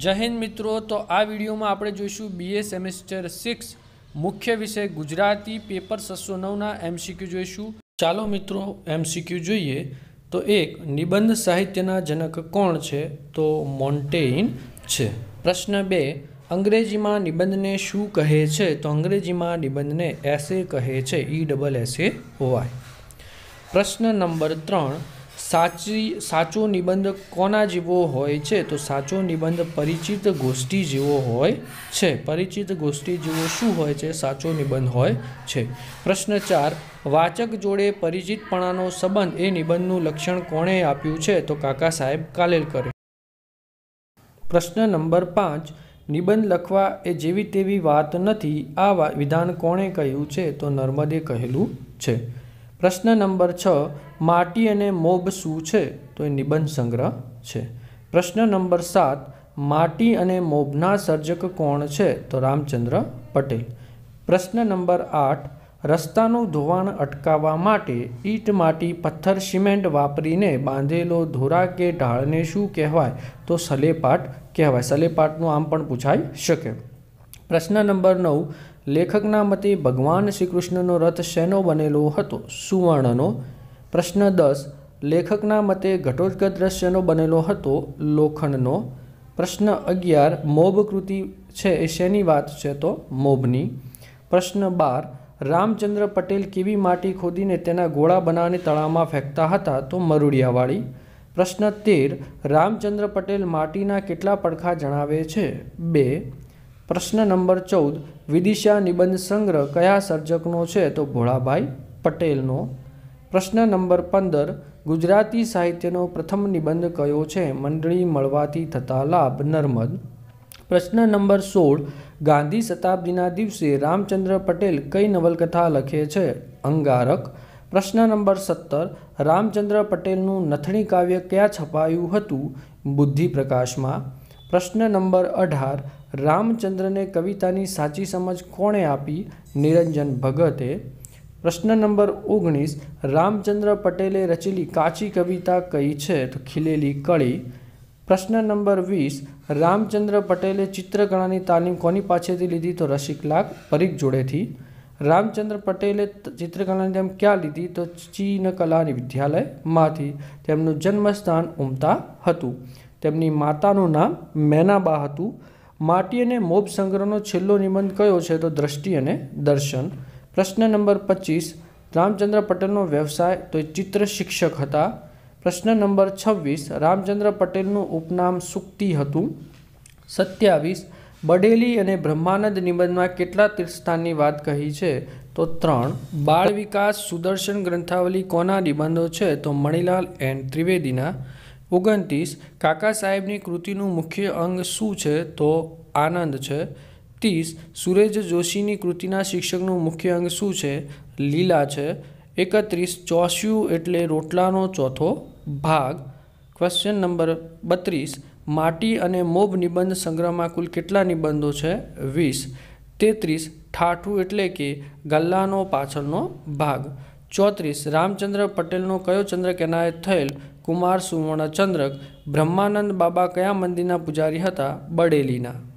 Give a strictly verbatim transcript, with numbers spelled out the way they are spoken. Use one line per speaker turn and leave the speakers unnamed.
जय हिंद मित्रों। तो आ वीडियो में આપણે જોઈશું બીએ સેમેસ્ટર સિક્સ મુખ્ય વિષય ગુજરાતી પેપર છસો નવ ના એમસીક્યુ જોઈશું। ચાલો મિત્રો એમસીક્યુ જોઈએ। તો એક નિબંધ સાહિત્યના જનક કોણ છે? તો મોન્ટેઇન છે। પ્રશ્ન બે અંગ્રેજીમાં નિબંધને શું કહે છે? તો અંગ્રેજીમાં નિબંધને એસે કહે છે, E double S A Y. પ્રશ્ન નંબર ત્રણ સાચી સાચો નિબંધ કોના જેવો હોય છે? તો સાચો નિબંધ પરિચિત ગોષ્ઠી જેવો હોય છે। પરિચિત ગોષ્ઠી જેવો શું હોય છે? સાચો નિબંધ હોય છે। પ્રશ્ન ચાર વાચક જોડે પરિચિતપણાનો સંબંધ એ નિબંધનું લક્ષણ કોણે આપ્યું છે? તો કાકા સાહેબ કાલેલકરે। પ્રશ્ન નંબર પાંચ નિબંધ લખવા એ જેવી તેવી વાત નથી, આ વિધાન કોણે કહ્યું છે? તો નર્મદે કહેલું છે। પ્રશ્ન નંબર છ માટી અને મોબ શું છે? તો એ નિબંધ સંગ્રહ છે। પ્રશ્ન નંબર સાત માટી અને મોબના સર્જક કોણ છે? તો રામચંદ્ર પટેલ। પ્રશ્ન નંબર આઠ રસ્તાનું ધોવાણ અટકાવવા માટે ઈંટ માટી પથ્થર સિમેન્ટ વાપરીને બાંધેલો ધોરા કે ઢાળને શું કહેવાય? તો સલેપાટ કહેવાય। સલેપાટનું આમ પણ પૂછાઈ શકે। પ્રશ્ન નંબર નવ લેખકના મતે ભગવાન શ્રી કૃષ્ણનો રથ શેનો બનેલો હતો? સુવર્ણનો। પ્રશ્ન દસ લેખકના મતે ઘટોત્કચ રથ શેનો બનેલો હતો? લોખંડનો। પ્રશ્ન અગિયાર મોબ કૃતિ છે એ શેની વાત છે? તો મોબની। પ્રશ્ન બાર રામચંદ્ર પટેલ કેવી માટી ખોદીને તેના ગોળા બનાવીને તળાવમાં ફેંકતા હતા? તો મરુડિયાવાળી। પ્રશ્ન તેર રામચંદ્ર પટેલ માટીના કેટલા પડખા જણાવે છે? બે। પ્રશ્ન નંબર ચૌદ વિદિશા નિબંધ સંગ્રહ કયા સર્જકનો છે? તો ભોળાભાઈ પટેલનો। પ્રશ્ન નંબર પંદર ગુજરાતી સાહિત્યનો પ્રથમ નિબંધ કયો છે? મંડળી મળવાથી થતા લાભ નર્મદ। પ્રશ્ન નંબર સોળ ગાંધી શતાબ્દીના દિવસે રામચંદ્ર પટેલ કઈ નવલકથા લખે છે? અંગારક। પ્રશ્ન નંબર સત્તર રામચંદ્ર પટેલનું નથણી કાવ્ય ક્યાં છપાયું હતું? બુદ્ધિ પ્રકાશમાં। પ્રશ્ન નંબર અઢાર રામચંદ્રને કવિતાની સાચી સમજ કોણે આપી? નિરંજન ભગતે। પ્રશ્ન નંબર ઓગણીસ રામચંદ્ર પટેલે રચેલી કાચી કવિતા કઈ છે? તો ખીલેલી કળી। પ્રશ્ન નંબર વીસ રામચંદ્ર પટેલે ચિત્રકળાની તાલીમ કોની પાસેથી લીધી? તો રસિકલાલ પરીખ જોડેથી। રામચંદ્ર પટેલે ચિત્રકળાની તાલીમ ક્યાં લીધી? તો ચીન કલા વિદ્યાલયમાંથી। તેમનું જન્મસ્થાન ઉમતા હતું। તેમની માતાનું નામ મેનાબા હતું। માટી અને મોબ સંગ્રહનો છેલ્લો નિબંધ કયો છે? તો દ્રષ્ટિ અને દર્શન। પ્રશ્ન નંબર પચીસ રામચંદ્ર પટેલનો વ્યવસાય? તો એ ચિત્ર શિક્ષક હતા। પ્રશ્ન નંબર છવ્વીસ રામચંદ્ર પટેલનું ઉપનામ સુક્તિ હતું। સત્યાવીસ બડેલી અને બ્રહ્માનંદ નિબંધમાં કેટલા તીર્થસ્થાનની વાત કહી છે? તો ત્રણ। બાળ વિકાસ સુદર્શન ગ્રંથાવલી કોના નિબંધો છે? તો મણિલાલ એન્ડ ત્રિવેદીના। ઓગણત્રીસ કાકા સાહેબની કૃતિનું મુખ્ય અંગ શું છે? તો આનંદ છે। ત્રીસ સુરેજ જોશીની કૃતિના શીર્ષકનું મુખ્ય અંગ શું છે? લીલા છે। એકત્રીસ ચોસ્યું એટલે રોટલાનો ચોથો ભાગ। ક્વેશ્ચન નંબર બત્રીસ માટી અને મોબ નિબંધ સંગ્રહમાં કુલ કેટલા નિબંધો છે? વીસ। તેત્રીસ ઠાઠું એટલે કે ગલ્લાનો પાછળનો ભાગ। ચોત્રીસ રામચંદ્ર પટેલનો કયો ચંદ્રક એનાયત થયેલ? કુમાર સુવર્ણ ચંદ્રક। બ્રહ્માનંદ બાબા કયા મંદિરના પૂજારી હતા? બડેલીના।